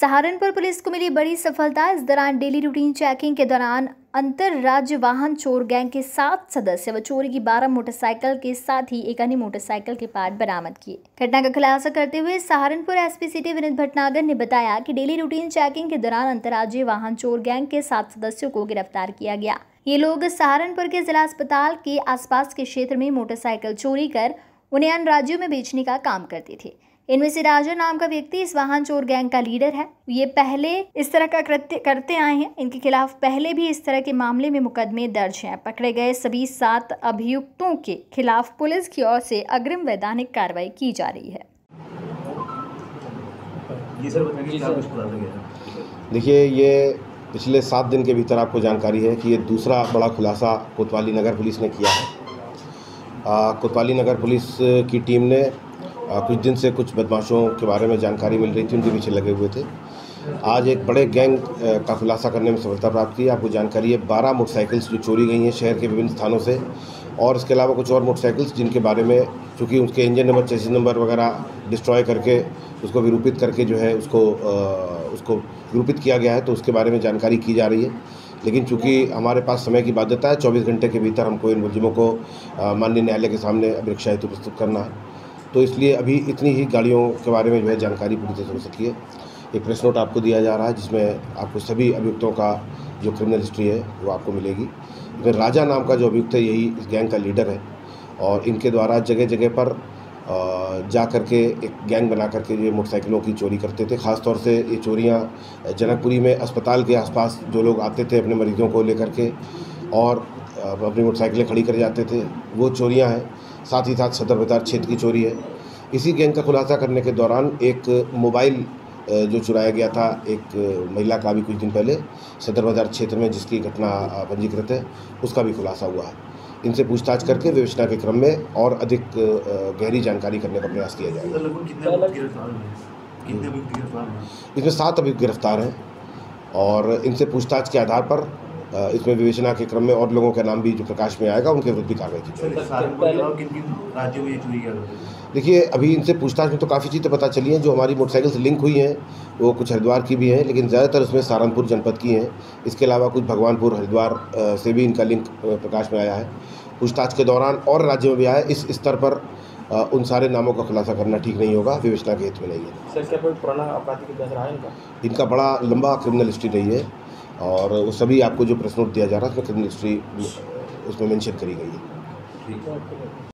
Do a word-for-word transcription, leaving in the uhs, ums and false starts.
Saharanpur police को मिली बड़ी सफलता। इस दौरान डेली रूटीन चेकिंग के दौरान अंतर राज्य वाहन चोर गैंग के सात सदस्य व चोरी की बारह मोटरसाइकिल के साथ ही एक अन्य मोटरसाइकिल के पार्ट बरामद किए। घटना का खुलासा करते हुए सहारनपुर एसपी सिटी विनीत भटनागर ने बताया कि डेली रूटीन चेकिंग के दौरान अंतर्राज्यीय वाहन चोर गैंग के सात सदस्यों को गिरफ्तार किया गया। ये लोग सहारनपुर के जिला अस्पताल के आसपास के क्षेत्र में मोटरसाइकिल चोरी कर उन्हें अन्य राज्यों में बेचने का काम करते थे। इनमें से राजा नाम का व्यक्ति इस वाहन चोर गैंग का लीडर है। ये पहले इस तरह का कृत्य करते आए हैं। इनके खिलाफ पहले भी इस तरह के मामले में मुकदमे दर्ज हैं। पकड़े गए सभी सात अभियुक्तों के खिलाफ पुलिस की ओर से अग्रिम वैधानिक कार्रवाई की जा रही है। देखिए, ये पिछले सात दिन के भीतर आपको जानकारी है कि ये दूसरा बड़ा खुलासा कोतवाली नगर पुलिस ने किया है। कोतवाली नगर पुलिस की टीम ने आ, कुछ दिन से कुछ बदमाशों के बारे में जानकारी मिल रही थी, उनके पीछे लगे हुए थे। आज एक बड़े गैंग का खुलासा करने में सफलता प्राप्त की। आपको जानकारी है बारह मोटरसाइकिल्स जो चोरी गई हैं शहर के विभिन्न स्थानों से, और इसके अलावा कुछ और मोटरसाइकिल्स जिनके बारे में चूँकि उसके इंजन नंबर, चेसिस नंबर वगैरह डिस्ट्रॉय करके उसको विरूपित करके जो है उसको आ, उसको विरूपित किया गया है, तो उसके बारे में जानकारी की जा रही है। लेकिन चूँकि हमारे पास समय की बाध्यता है, चौबीस घंटे के भीतर हमको इन मुलजिमों को माननीय न्यायालय के सामने अभिरक्षा हेतु प्रस्तुत करना है, तो इसलिए अभी इतनी ही गाड़ियों के बारे में जो है जानकारी पूरी तरह से हो सकी है। एक प्रेस नोट आपको दिया जा रहा है जिसमें आपको सभी अभियुक्तों का जो क्रिमिनल हिस्ट्री है वो आपको मिलेगी। फिर राजा नाम का जो अभियुक्त है यही इस गैंग का लीडर है, और इनके द्वारा जगह जगह पर जा करके एक गैंग बना करके ये मोटरसाइकिलों की चोरी करते थे। ख़ास तौर से ये चोरियाँ जनकपुरी में अस्पताल के आसपास जो लोग आते थे अपने मरीजों को लेकर के और अपनी मोटरसाइकिलें खड़ी कर जाते थे, वो चोरियाँ हैं। साथ ही साथ सदर बाजार क्षेत्र की चोरी है। इसी गैंग का खुलासा करने के दौरान एक मोबाइल जो चुराया गया था एक महिला का भी कुछ दिन पहले सदर बाजार क्षेत्र में, जिसकी घटना पंजीकृत है, उसका भी खुलासा हुआ है। इनसे पूछताछ करके विवेचना के क्रम में और अधिक गहरी जानकारी करने का प्रयास किया जाएगा। इसमें सात अभियुक्त गिरफ्तार हैं और इनसे पूछताछ के आधार पर इसमें विवेचना के क्रम में और लोगों का नाम भी जो प्रकाश में आएगा उनके विरुद्ध भी कार्रवाई की जाएगी। देखिए, अभी इनसे पूछताछ में तो काफ़ी चीज़ें पता चली हैं। जो हमारी मोटरसाइकिल से लिंक हुई हैं वो कुछ हरिद्वार की भी हैं, लेकिन ज़्यादातर उसमें सहारनपुर जनपद की हैं। इसके अलावा कुछ भगवानपुर, हरिद्वार से भी इनका लिंक प्रकाश में आया है। पूछताछ के दौरान और राज्यों में भी आया। इस स्तर पर उन सारे नामों का खुलासा करना ठीक नहीं होगा, विवेचना के हित में नहीं है। सर, क्या कोई पुराना आपराधिक इतिहास रहा है इनका? इनका बड़ा लंबा क्रिमिनल हिस्ट्री रही है, और वो सभी आपको जो प्रेस नोट दिया जा रहा है उसमें क्रिमिनल हिस्ट्री उसमें मेंशन करी गई है। ठीक है।